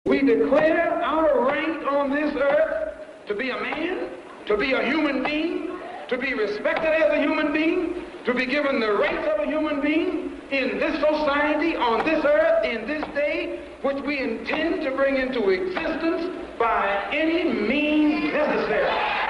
We declare our rank on this earth to be a man, to be a human being, to be respected as a human being, to be given the rights of a human being in this society, on this earth, in this day, which we intend to bring into existence by any means necessary.